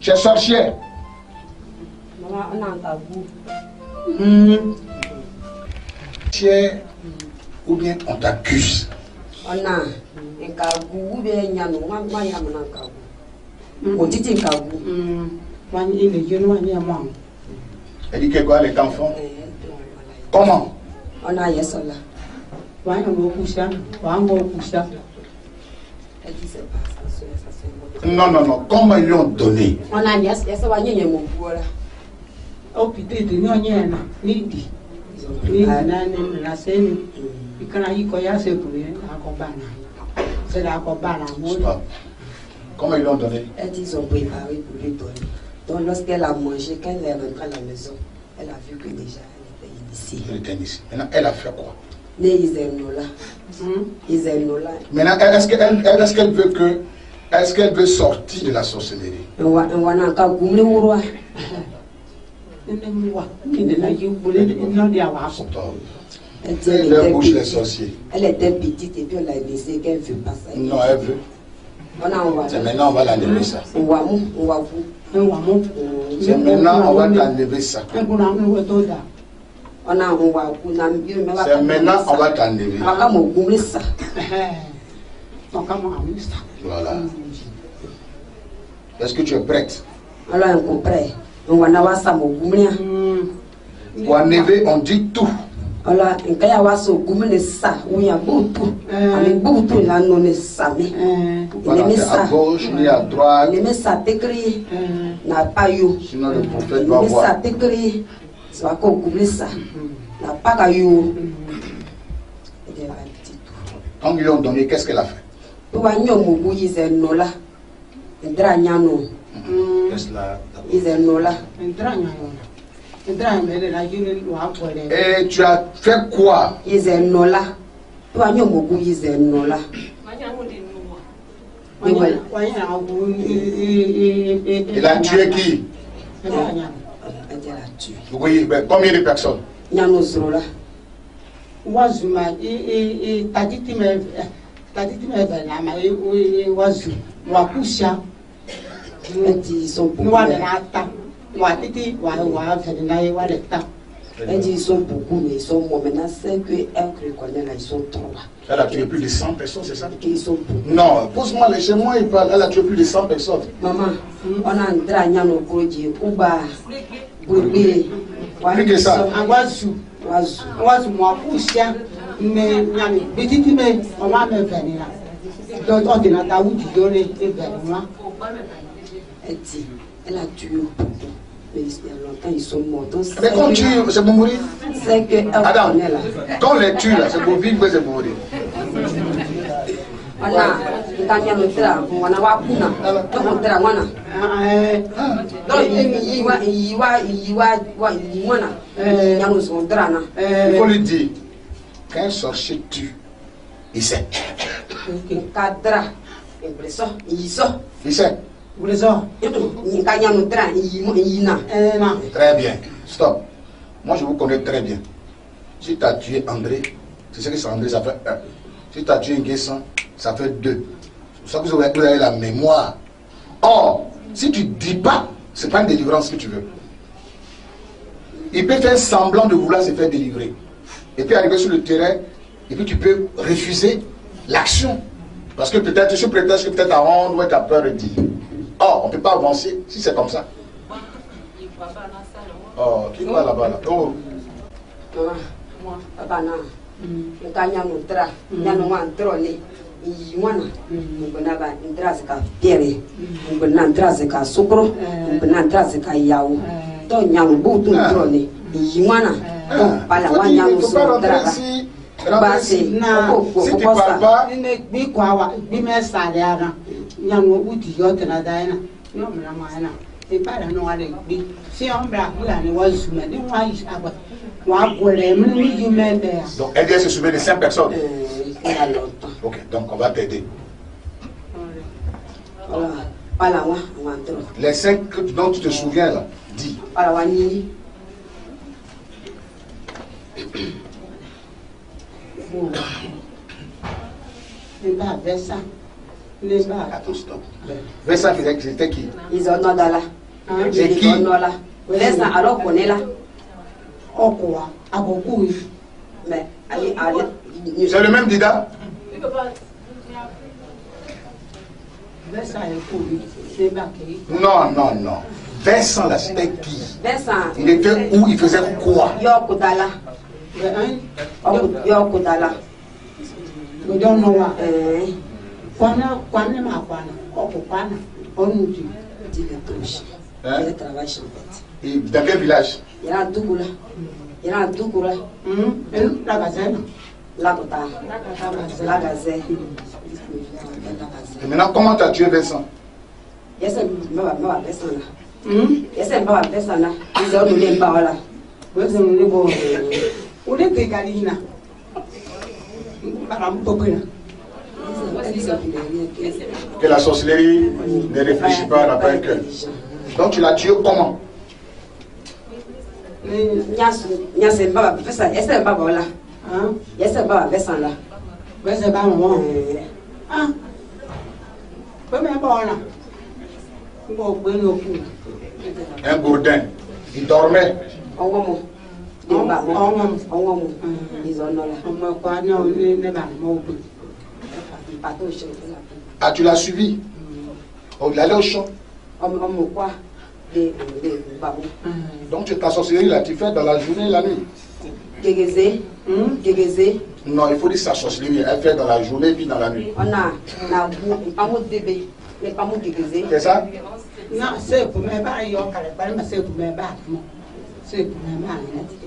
Tu es sorcière. Maman, on a un tabou. Ou bien on t'accuse. On a un tabou ou bien il y a un tabou. On dit un tabou. Elle dit que quoi, les enfants? Comment? On a yes là. Elle dit c'est pas ça, c'est Non, non, non. Comment ils lui ont donné? on a yes, yes, on va y aller mon voilà. Oh, putain, de nous, on y a un nidi. La scène, il y a c'est pour c'est la compagnie. Comment ils lui ont donné? Elle dit ils ont préparé pour lui donner. Donc lorsqu'elle a mangé, quand elle est rentrée à la maison, elle a vu que déjà elle était initiée. Elle était initiée. Maintenant, elle a fait quoi? Ils aiment là. Ils aiment là. Maintenant, est-ce qu'elle veut que... Est-ce qu'elle veut sortir de la sorcellerie? On va encore goûter au roi. Elle bouge les sorciers. Elle était petite et puis on l'a laissé qu'elle ne veut pas ça. Non, elle veut. C'est maintenant on va l'enlever ça. C'est maintenant on va t'enlever ça. C'est maintenant on va t'enlever. Voilà. Est-ce que tu es prête? Alors on comprend. On va avoir ça mon goumia. Pour enlever, on dit tout. Alors quand il y a ça goumia ça, où il y a beaucoup. Avec beaucoup là non est ça mais. Il met ça à gauche ni à droite. Il met ça t'écrit. N'a pas eu. Sinon le prophète va voir. Ça t'écrit. C'est pas qu'on goumia ça. N'a pas eu. Quand ils lui ont donné, qu'est-ce qu'elle a fait? Pour gagner mon goût, ils aiment nous là. Ils dragnon. Ils aiment nous là. Et tu as fait quoi? Ils aiment nous là. Pour gagner mon goût, ils aiment nous là. Il a tué qui? Elle a tué. Vous voyez, combien de personnes? Il y a nos zéros là. Wazuma taditi me velama wazu wakusha ils sont beaucoup. Elle dit ils sont beaucoup, mais ils sont moins. Maintenant, c'est qu'elle reconnaît là, ils sont trois. Elle a tué plus de 100 personnes, c'est ça? Ils sont beaucoup. Non, pose-moi chez moi, il parle. Elle a tué plus de 100 personnes. Maman, on a un dragnon au produit. Ouba, Boubé. Plus que ça. Wazu wakusha mais petit mais on va me venir là. Donc on dit na où tu donnes et moi. Elle dit, elle a tué beaucoup. Mais il y a longtemps, ils sont morts. Mais quand tu c'est pour mourir? C'est que Adam, quand on les tue là, c'est pour vivre ou c'est pour mourir? On a un drap, on a wakuna, on a wana. Donc il faut lui dire qu'un sorcier tue, il sait. Il sait. Très bien. Stop. Moi je vous connais très bien. Si tu as tué André, c'est ce que c'est André, ça fait 1. Si tu as tué Nguessan, ça fait 2. C'est pour ça que vous avez la mémoire. Or, si tu ne dis pas, ce n'est pas une délivrance que tu veux. Il peut faire semblant de vouloir se faire délivrer. Et puis arriver sur le terrain, et puis tu peux refuser l'action. Parce que peut-être, je prétends que peut-être à honte ou tu as peur de dire. Or, on ne peut pas avancer si c'est comme ça. Oh, qui va là-bas là? Oh. Si tu ne parles pas, donc elle vient se souvenir de 5 personnes. Ok, donc on va t'aider. Les 5 dont tu te souviens là, dis. Attends, stop. Versa, c'était qui? Ils ont C'est qui? Alors qu'on est là. Mais c'est le même Dida? Non, non, non. Vincent là, c'était qui? Vincent. Il était où? Il faisait quoi? Yokodala. Yokodala. We don't know what. Hein? Il travaille chez Et dans quel village? Il y a un Dougoula. Il y a un Dougoula. La gazelle. La gazelle. Et maintenant, comment tu as tué Vincent? Yes, I'm Baba Bessana. Yes, I'm Baba Bessana. He's only named Bala. Where's the neighbor? What did they get in? I'm talking. Que la sorcellerie ne réfléchit pas, n'a pas un cœur. Donc tu l'as tué comment? Yes, I'm Baba Bessana. Yes, I'm Baba Bala. Yes, I'm Baba Bessana. Where's the Baba? Ah, where's my Bala? Un gourdin. Il dormait. Ah, tu l'as suivi? Oh, il allait au champ. Donc tu ta sorcellerie là, tu fais dans la journée et la nuit. Non, il faut dire sa sorcellerie, elle fait dans la journée puis dans la nuit. C'est ça? Non, c'est pour mes barres, il y a un c'est pour mes barres. C'est pour mes barres.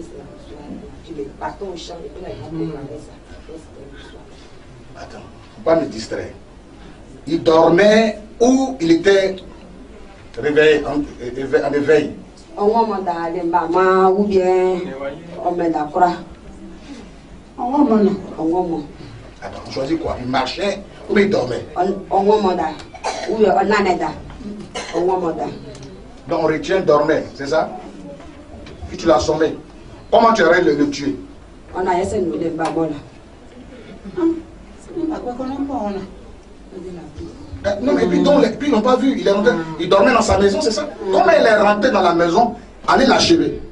Attends, faut pas me distraire. Il dormait ou il était réveillé, en éveil? Ou bien on met d'accord. Attends, choisis quoi? Il marchait ou il dormait? Donc on retient dormait, c'est ça? Puis tu l'as assommé. Comment tu aurais le tuer? On a essayé de le non, mais puis ils n'ont pas vu. Il dormait dans sa maison, c'est ça? Comment il est rentré dans la maison, allez l'achever?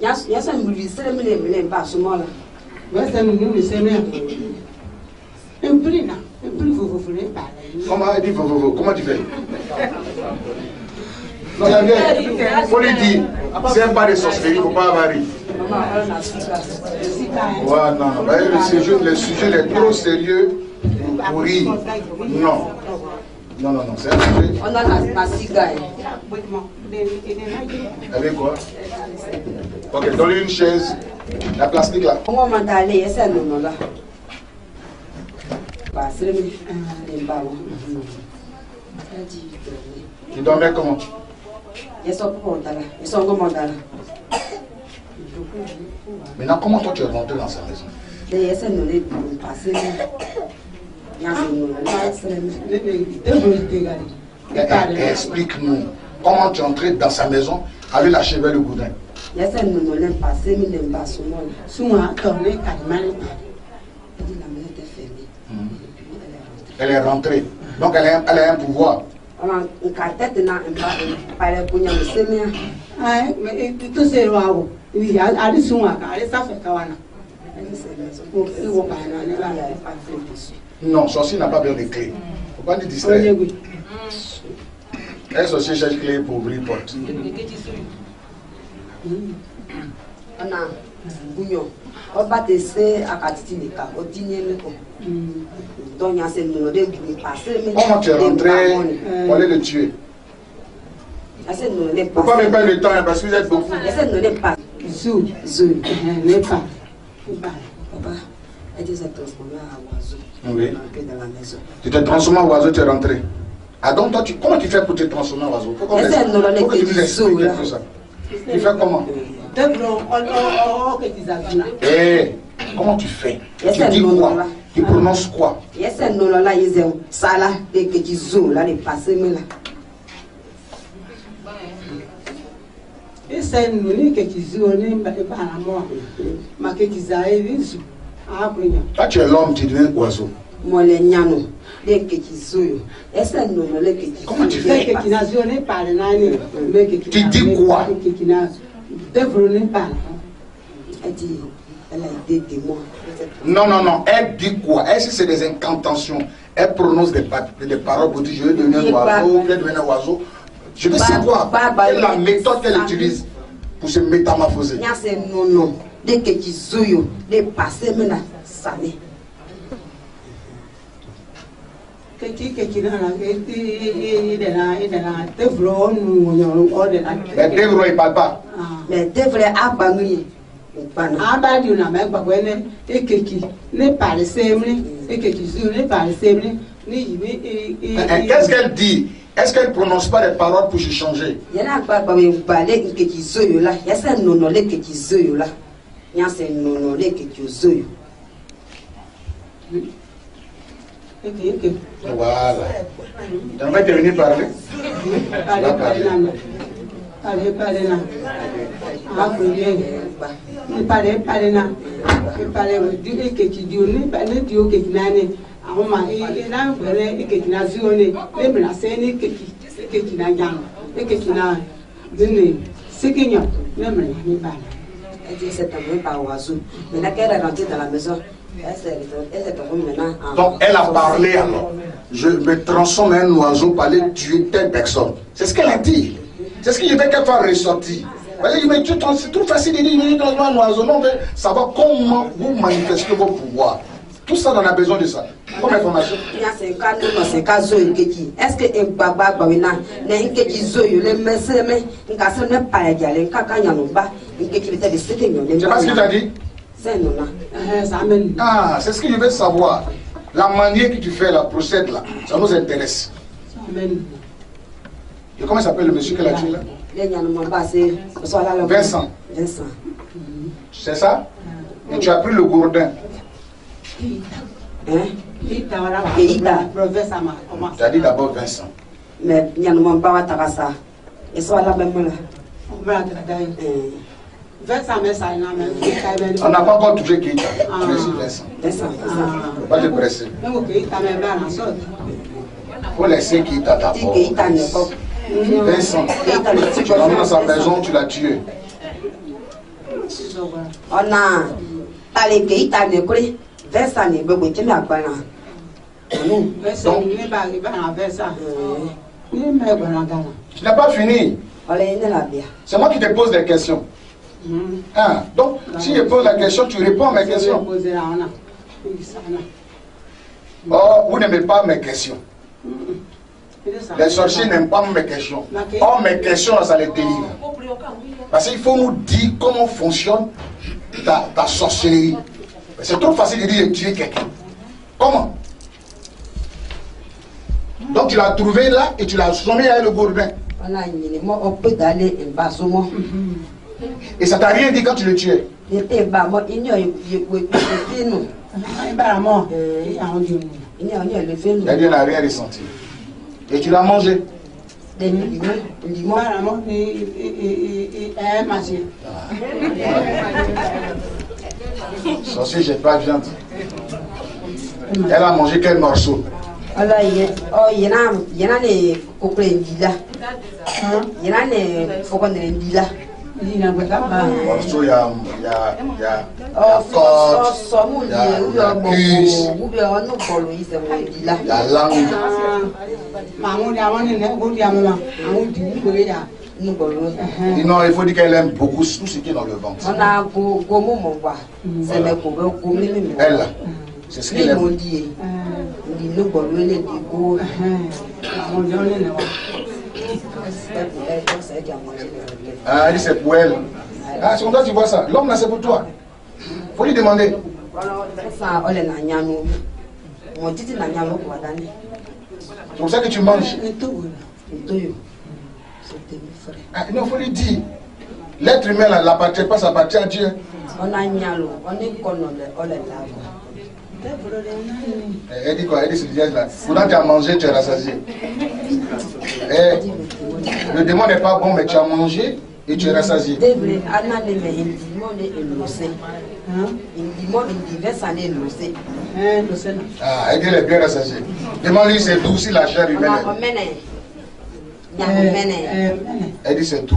Comment il dit comment tu fais? Non, il faut lui dire, c'est pas de sorcellerie, il ne faut pas avarer. Ouais, non, non, le sujet est trop sérieux pour rire. Non. Non, non, non, c'est un sujet. On a la cigaille. Avec quoi? Ok, donne-lui une chaise. La plastique là. On va m'aller, c'est un nom là. Tu dormais comment? Maintenant, comment toi tu es rentré dans sa maison? Explique-nous. Comment tu es entré dans sa maison avec la cheveux le gourdin? Elle est rentrée. Donc elle a un pouvoir. Non, sorcier n'a pas besoin de clé. Il ne faut pas nous distraire. Un sorcier cherche clé pour ouvrir porte. Comment tu es rentré pour aller le tuer? Il ne faut pas me perdre le temps parce que vous êtes beaucoup. Oui. Tu t'es transformé en oiseau, tu es rentré. Ah donc toi, comment tu fais pour te transformer en oiseau? Pourquoi tu nous expliques tout ça? Tu fais comment? Comment tu fais? Tu dis quoi? Tu prononces quoi? Toi tu es l'homme, tu deviens oiseau. Comment tu fais? Tu dis quoi? Elle dit, elle a été témoin. Non, non, non. Elle dit quoi? Est-ce que c'est des incantations? Elle prononce des paroles pour dire je vais devenir un oiseau, je vais devenir un oiseau. Je veux savoir quelle est la méthode qu'elle utilise pour se métamorphoser. Non, non. Dès que tu souilles, dès que passer maintenant, ça n'est. Mais Devro, il parle pas. Mais Devro a banni. Qu'est-ce qu'elle dit? Est-ce qu'elle ne prononce pas des paroles pour se changer? Voilà. Tu vas te venir parler? Tu vas parler. Donc elle a parlé alors. Je me transforme en un oiseau pour aller tuer telle personne. C'est ce qu'elle a dit. C'est ce qu'il veut qu'elle soit ressortie. C'est tout facile de dire dans un oiseau. Non, mais savoir comment vous manifestez vos pouvoirs. Tout ça, on a besoin de ça. Comme information. Est-ce que un baba babina n'est que tu zoyo les messieurs mais un garçon n'est pas égal un caca yanouba un que tu étais de ce que c'est pas ce qu'il t'a dit? C'est non là. Ah, c'est ce que je veux savoir. La manière que tu fais la procède là, ça nous intéresse. Et comment s'appelle le monsieur qui l'a tué là? Vincent. Vincent. C'est ça? Et tu as pris le gourdin. Hein? Tu as dit d'abord Vincent. Mais il y a un moment pas à ça. Et soit là même là. On n'a pas encore touché Keïta. Tu es ici Vincent. Vincent. Pas de presser. Il faut laisser Keïta d'abord. Vincent, tu l'as mis dans sa maison, tu l'as tué. On a parlé Keïta ne crée. Vincent n'est pas bon, tu m'as pas là. Tu n'as pas fini. C'est moi qui te pose des questions. Ah, donc, si je pose la question, tu réponds à mes questions. Oh, vous n'aimez pas mes questions. Les sorciers n'aiment pas mes questions. Or, mes questions, ça les délivre. Parce qu'il faut nous dire comment fonctionne ta sorcellerie. C'est trop facile de dire de tuer quelqu'un. Comment? Donc, tu l'as trouvé là et tu l'as sommé avec le gourdin. On peut aller en bas au moins. Et ça t'a rien dit quand tu le tuais? Il n'y n'a rien ressenti. Et tu l'as mangé? Sorcier, j'ai pas viande. Elle a mangé quel morceau? Il y en a des couples là. Il y en a des faucons de là. Morceau, il y a côte, il y a cuisse, il y a langue. Non, il faut dire qu'elle aime beaucoup tout ce qui est dans le ventre. Elle là, c'est ce qu'elle aime. Ah, elle dit c'est pour elle. Ah, c'est comme ça que tu vois ça. L'homme là, c'est pour toi. Faut lui demander. C'est pour ça que tu manges. Ah, non, il faut lui dire. L'être humain là, n'appartient pas, ça appartient à Dieu. Elle dit quoi? Elle dit ce visage là. Pendant que tu as mangé, tu es rassasié. Le démon n'est pas bon, mais tu as mangé Et tu es rassasié. Ah, elle est bien rassasiée. Demande-lui c'est doux si la chair humaine. Elle dit c'est tout.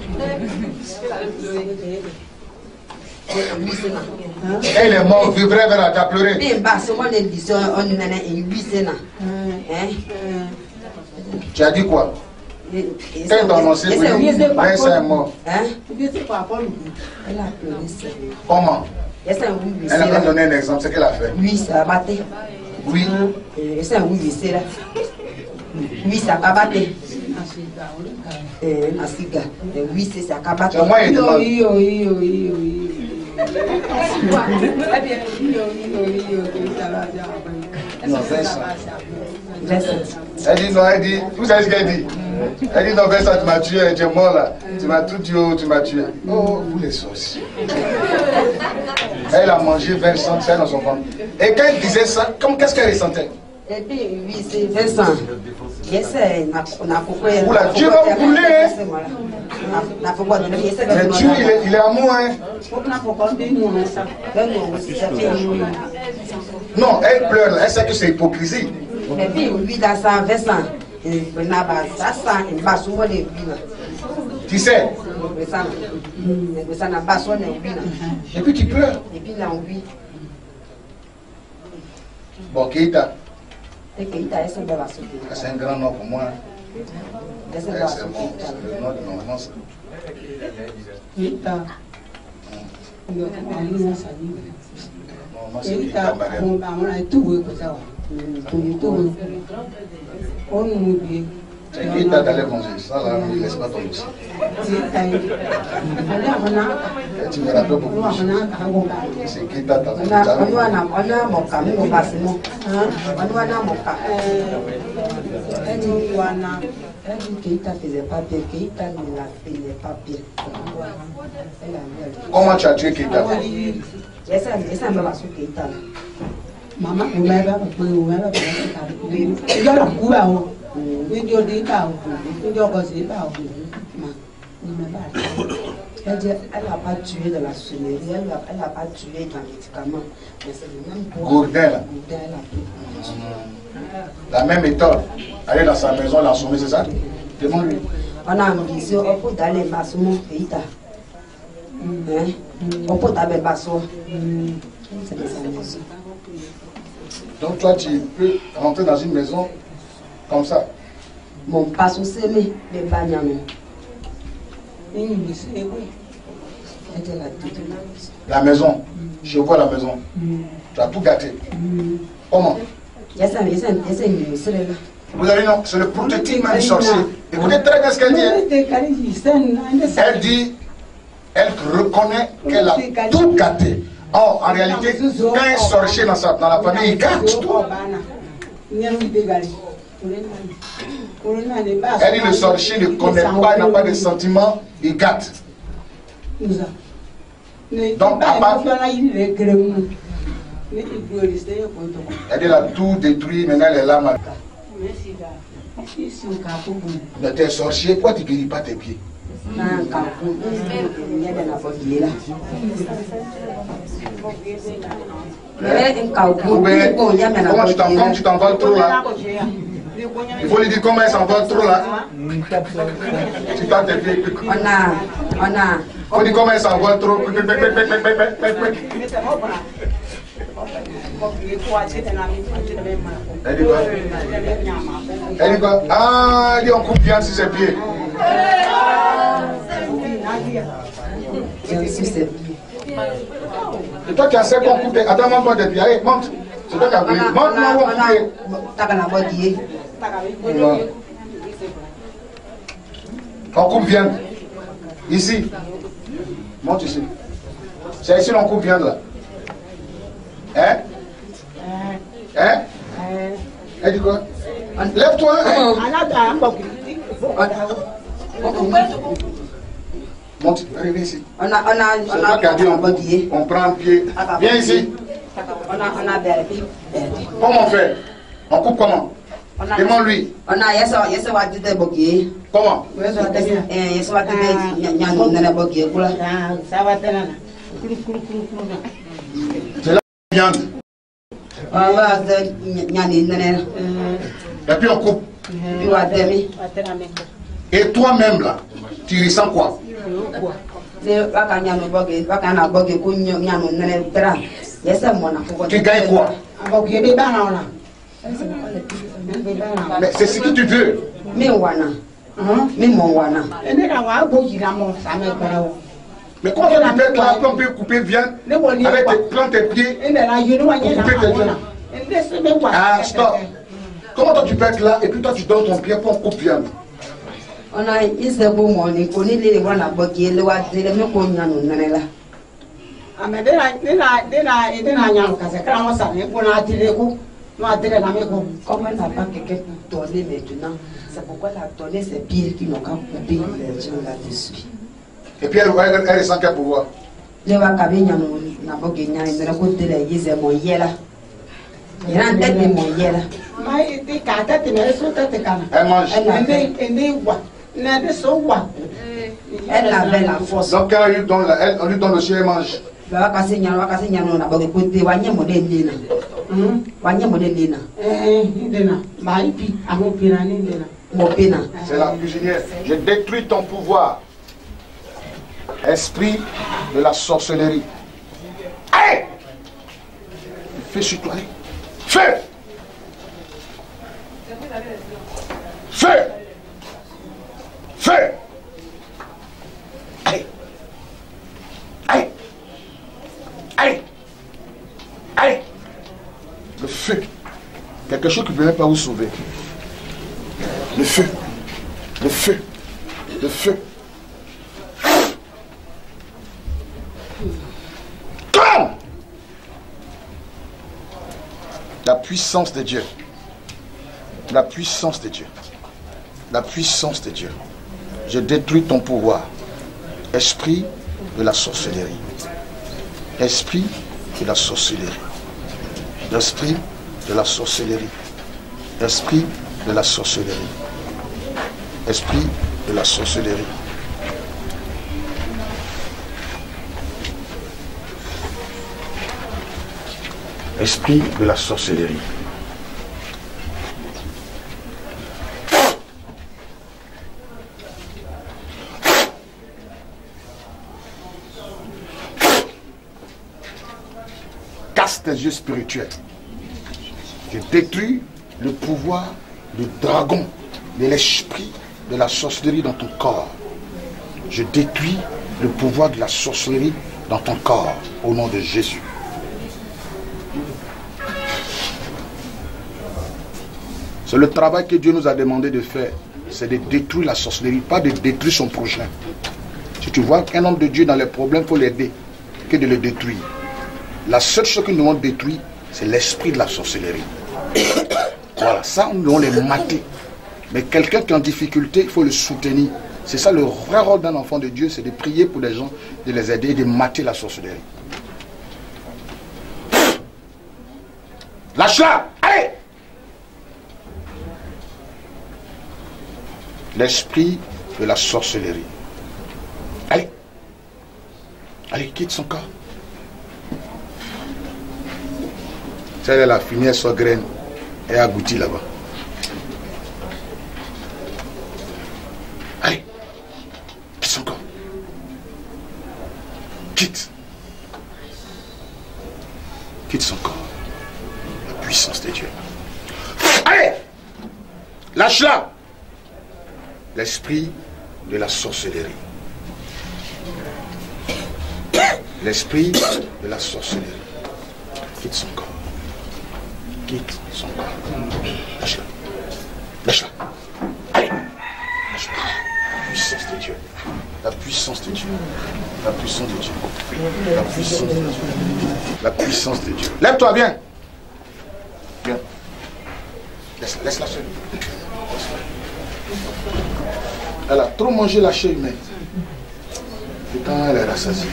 Elle est morte, vivrait vers la table pleurer. Tu as dit quoi? Quand ton ancien Vincent est mort. Comment? Elle a donné un exemple, c'est qu'elle a fait. Oui, ça a battu. Oui. C'est un oui, c'est là. Oui, ça a battu. Oui, c'est ça a battu. C'est moi qui demande. Non, Vincent. Elle dit non, elle dit, vous savez ce qu'elle dit? Elle dit non, Vincent, tu m'as tué, tu es mort là. Tu m'as tout tué, tu m'as tué. Oh, vous les sorciers. Elle a mangé Vincent, c'est dans son ventre. Et quand elle disait ça, qu'est-ce qu'elle ressentait? Et puis, oui, c'est Vincent. Oula, Dieu va vous brûler, hein? Mais Dieu, il est amour, hein? Non, elle pleure, elle sait que c'est hypocrisie. Et puis, oui, dans ça, Vincent, tu sais? Et puis tu pleures. Et puis là, oui. Bon, Keita. C'est C'est un grand nom pour moi. C'est le nom de mon enfance. C'est Keita d'aller manger. Ça là, ne laisse pas tomber aussi. Tu me rappelles beaucoup. C'est Keita d'aller Elle dit Keita faisait pas bien, Keita ne la faisait pas bien. Comment tu as tué Keita? Essa me passou Keita. Mama, o leva para o leva para o eu não cura o eu de tal eu gosto tal elle n'a pas tué de la sonnerie, elle n'a pas tué dans les médicaments. Mais c'est le même Gourdin là. La même méthode. Aller dans sa maison, l'assommer, c'est ça? Demande-lui. On a dit, on peut aller passer mon pays. On peut aller passer. C'est de sa maison. Donc toi, tu peux rentrer dans une maison comme ça. Mon passe au semé, les bagnames. La maison. Je vois la maison. Tu as tout gâté. Comment? Vous avez non, c'est le prototype même du sorcier. Écoutez très bien ce qu'elle dit. Elle dit, elle reconnaît qu'elle a tout gâté. Or, en réalité, quand un sorcier dans la famille, il gâte tout. Elle dit le sorcier ne connaît pas, il n'a pas de sentiments, il gâte. Donc, papa, elle a tout détruit, maintenant elle est là. Mais tu es sorcier, pourquoi tu ne guéris pas tes pieds? Comment tu t'envoles trop là? Il faut lui dire comment elle s'envole trop là. Tu tends tes pieds. Il faut dire comment elle s'envole trop. Elle dit quoi? Elle dit quoi? Ah, elle dit on coupe bien sur ses pieds. Et toi qui as 5 qu'on coupe. Attends, montre-moi tes pieds. Allez, monte. C'est toi qui as voulu. Montre-moi où on coupe. On coupe viande. Ici. Monte ici. C'est ici l'on coupe viande là. Hein? Hein? Elle dit quoi? Lève-toi. Monte, arrive ici. On prend un pied. Viens ici. Comment on fait? On coupe comment? Demande-lui. Comment? C'est la viande. Et puis on coupe. Et toi-même là, tu ressens quoi? Tu gagnes quoi? Mais c'est ce que tu veux. Mais comment tu peux être là, on peut couper viande avec prendre tes pieds, couper tes viandes. Ah, stop. Comment toi tu peux être là et puis toi tu donnes ton pied pour couper viande? On a un bon moment, on connaît les gens à Boki, le roi de la ah, mais comme elle n'a pas quelqu'un pour tourner maintenant, c'est pourquoi la tournée c'est pire qui n'ont qu'à couper les gens là-dessus. Et puis elle ressent quel pouvoir? Je vais caber n'a pas gagné, il ne raconte de la yéze mon yéla. Il a en tête de mon yéla. Elle mange. Elle avait la force. Donc quand on lui donne le chien, elle mange. C'est la cuisinière. Je détruis ton pouvoir. Esprit de la sorcellerie. Allez! Fais sur toi. Fais! Fais! Fais! Allez! Allez! Allez! Allez! Le feu. Quelque chose qui ne peut même pas vous sauver. Le feu. Le feu. Le feu. Comme la puissance de Dieu. La puissance de Dieu. La puissance de Dieu. Je détruis ton pouvoir. Esprit de la sorcellerie. Esprit de la sorcellerie. Esprit de la sorcellerie. Esprit de la sorcellerie. Esprit de la sorcellerie. Esprit de la sorcellerie. Casse tes yeux spirituels. Je détruis le pouvoir du dragon, de l'esprit de la sorcellerie dans ton corps. Je détruis le pouvoir de la sorcellerie dans ton corps au nom de Jésus. C'est le travail que Dieu nous a demandé de faire. C'est de détruire la sorcellerie, pas de détruire son prochain. Si tu vois qu'un homme de Dieu dans les problèmes, il faut l'aider, que de le détruire. La seule chose que nous devons détruire, c'est l'esprit de la sorcellerie. Voilà, ça, nous devons les mater. Mais quelqu'un qui est en difficulté, il faut le soutenir. C'est ça le vrai rôle d'un enfant de Dieu, c'est de prier pour les gens, de les aider et de mater la sorcellerie. Lâche-la! Allez! L'esprit de la sorcellerie. Allez! Allez, quitte son corps. Celle est la fumière sur graine et aboutit là-bas. Allez, quitte son corps. Quitte. Quitte son corps. La puissance de Dieu. Allez, lâche-la. L'esprit de la sorcellerie. L'esprit de la sorcellerie. Quitte son corps. Quitte son corps. Lâche-la. Lâche-la. Allez. Lâche-la. La puissance de Dieu. La puissance de Dieu. La puissance de Dieu. La puissance de Dieu. La puissance de Dieu. Lève-toi bien. Bien. Laisse-la seule. Elle a trop mangé la chair humaine. Et quand elle est rassasiée.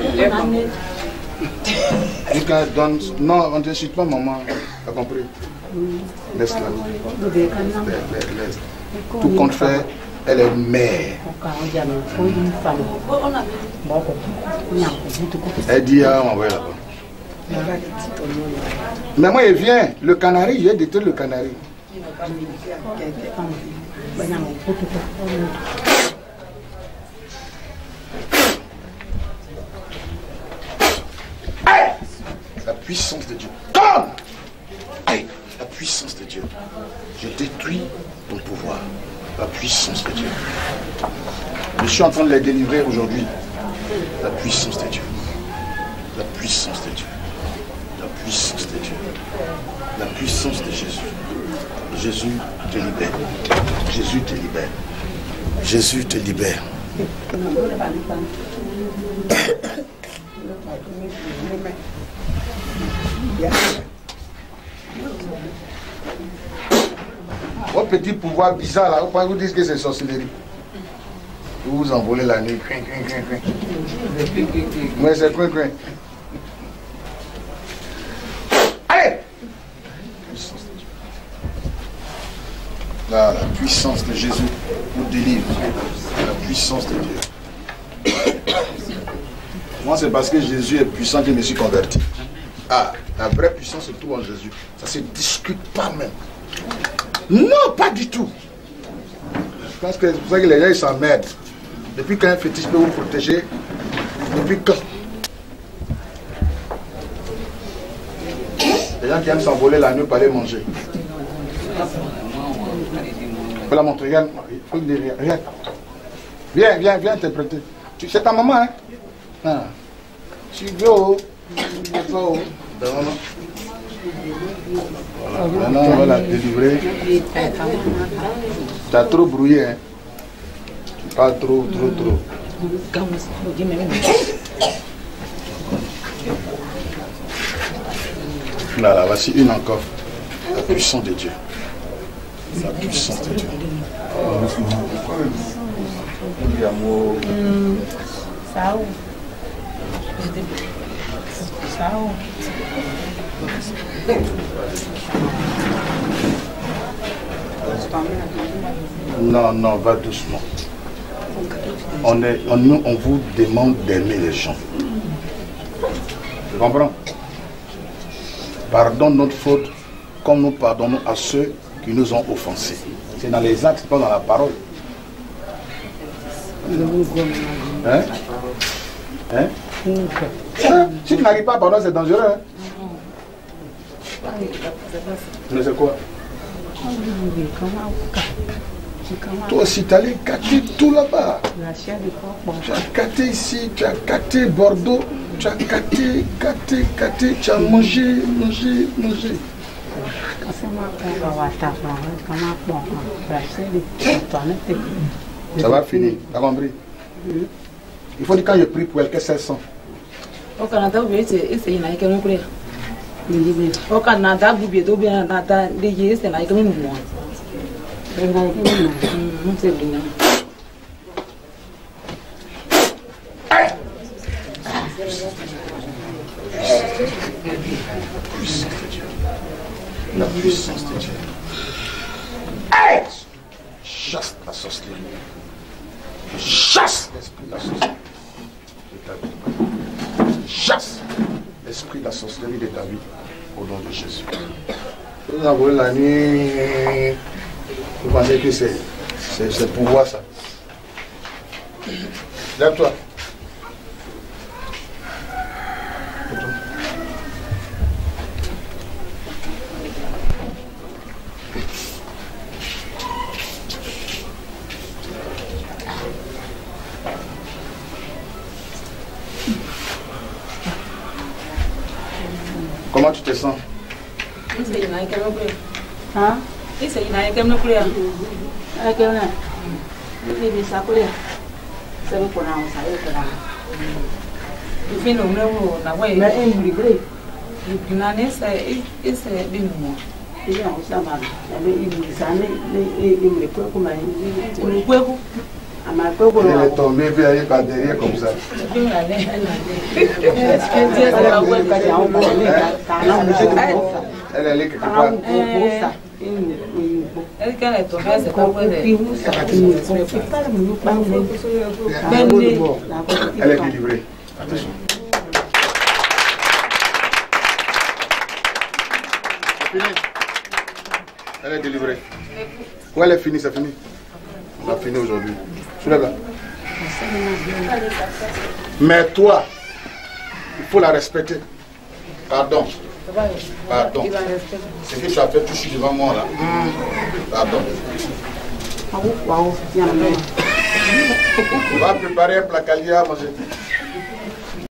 Et quand elle donne... Non, on ne t'insulte pas, maman. T'as compris? Laisse-la. Laisse. Tout compte fait, elle est mère. Elle dit à m'envoyer là-bas. Mais moi, il vient. Le canari, il a détruit le canari. La puissance de Dieu. Comme aïe, la puissance de Dieu. Je détruis ton pouvoir. La puissance de Dieu. Je suis en train de les délivrer aujourd'hui. La puissance de Dieu. La puissance de Dieu. La puissance de Dieu. La puissance de Jésus. Jésus te libère. Jésus te libère. Jésus te libère. Votre petit pouvoir bizarre là, pourquoi vous dites que c'est sorcellerie? Vous vous envolez la nuit. Mais c'est coin. Allez! Là, la puissance de Jésus vous délivre. La puissance de Dieu. Moi, c'est parce que Jésus est puissant que je me suis converti. Ah, la vraie puissance se trouve en Jésus. Ça ne se discute pas même. Non, pas du tout. Je pense que c'est pour ça que les gens s'emmerdent. Depuis quand un fétiche peut vous protéger? Depuis quand? Les gens qui aiment s'envoler la nuit pour aller manger. Je peux la montrer, regarde. Viens interpréter. C'est ta maman, hein? Ah. Tu veux, oh. Voilà. Maintenant, on va la délivrer. Tu as trop brouillé, hein? Tu parles trop. Voilà, voici une encore. La puissance de Dieu. La puissance de Dieu. Non, va doucement. On vous demande d'aimer les gens. Tu comprends? Pardonne notre faute comme nous pardonnons à ceux qui nous ont offensés. C'est dans les actes, pas dans la parole. Hein? Si tu n'arrives pas à pardonner, c'est dangereux. Hein? Mais c'est quoi? Toi aussi, tu allais gâter tout là-bas. Tu as gâté ici, tu as gâté Bordeaux, tu as gâté, tu as mangé. Ça va finir, tu as compris? Il faut dire quand je prie pour elle, qu'est-ce qu'elle sent? Au Canada, vous êtes au Canada, vous êtes bien dans les c'est là que nous c'est bien. La puissance de Dieu. Chasse la sorcellerie. Chasse l'esprit de la sorcellerie de ta vie. Chasse l'esprit de la sorcellerie de ta vie au nom de Jésus. Vous envoyez la nuit. Vous pensez que c'est pouvoir ça. Lève-toi. Comment tu te sens? Hein? C'est une aïe comme nous couleur. Avec un an. Il sa couleur. C'est le pour nous, ça est là. Il fait nous la ouais, mais un livré. Il n'a n'est c'est bien moi. Il y a un savoir. Il nous a il me quoi comme il quoi à ma coco. Il est tombé par derrière comme ça. Elle est quelque part. Elle quand elle est tombée, c'est pas vrai. Elle est délivrée. Attention. Fini. Elle est délivrée. Ouais, elle est finie, c'est fini. On a fini aujourd'hui. Soulève-la. Mais toi, il faut la respecter. Pardon. Pardon. Ce que tu as fait, tu suis devant moi là. Pardon. On va préparer un plat calia à manger.